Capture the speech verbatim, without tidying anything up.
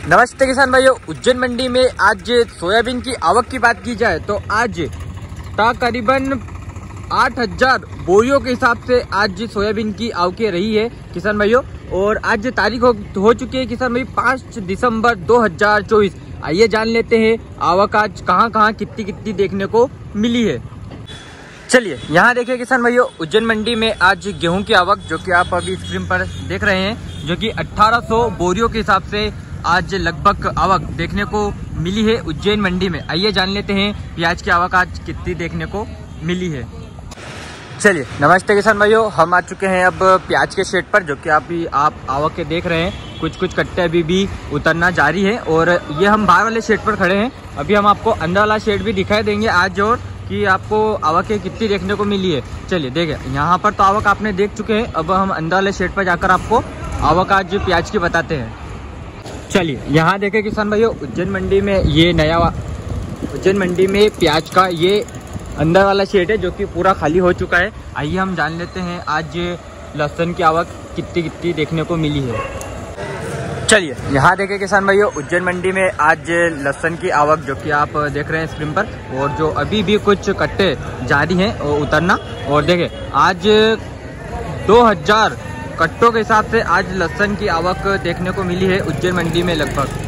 नमस्ते किसान भाइयों, उज्जैन मंडी में आज सोयाबीन की आवक की बात की जाए तो आज तकरीबन आठ हजार बोरियों के हिसाब से आज सोयाबीन की आवक रही है किसान भाइयों। और आज तारीख हो, हो चुकी है किसान भाई पाँच दिसंबर दो हजार चौबीस। आइए जान लेते हैं आवक आज कहां कहां कितनी कितनी देखने को मिली है। चलिए यहाँ देखिए किसान भाइयों, उज्जैन मंडी में आज गेहूं की आवक जो कि आप अभी स्क्रीन पर देख रहे हैं, जो कि अठारह सौ बोरियों के हिसाब से आज लगभग आवक देखने को मिली है उज्जैन मंडी में। आइए जान लेते हैं प्याज की आवक आज कितनी देखने को मिली है। चलिए नमस्ते किसान भाइयों, हम आ चुके हैं अब प्याज के शेड पर, जो कि आप भी आप आवक के देख रहे हैं। कुछ कुछ कट्टे अभी भी उतरना जारी है और ये हम बाहर वाले शेड पर खड़े हैं। अभी हम आपको अंदर वाला शेड भी दिखाई देंगे आज, और कि आपको आवक कितनी देखने को मिली है। चलिए देखें, यहाँ पर तो आवक आपने देख चुके हैं, अब हम अंदर वाले शेड पर जाकर आपको आवक आज प्याज की बताते हैं। चलिए यहाँ देखें किसान भाइयों, उज्जैन मंडी में ये नया उज्जैन मंडी में प्याज का ये अंदर वाला शेड है जो कि पूरा खाली हो चुका है। आइए हम जान लेते हैं आज लहसुन की आवक कितनी कितनी देखने को मिली है। चलिए यहाँ देखें किसान भाइयों, उज्जैन मंडी में आज लहसुन की आवक जो कि आप देख रहे हैं स्क्रीन पर, और जो अभी भी कुछ कट्टे जारी हैं उतरना। और देखें आज दो हजार कट्टों के हिसाब से आज लहसुन की आवक देखने को मिली है उज्जैन मंडी में लगभग।